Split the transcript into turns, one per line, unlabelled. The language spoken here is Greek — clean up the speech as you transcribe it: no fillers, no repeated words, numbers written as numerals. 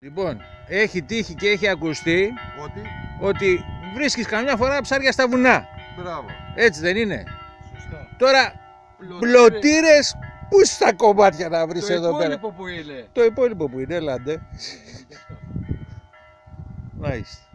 Λοιπόν, έχει τύχει και έχει ακουστεί
Ότι
βρίσκεις καμιά φορά ψάρια στα βουνά.
μπράβο.
Έτσι δεν είναι?
Σωστά.
Τώρα, πλωτήρες, πού στα κομμάτια να βρεις
Το
εδώ πέρα?
υπόλοιπο που είναι.
Το υπόλοιπο που είναι, έλατε. Μάλιστα.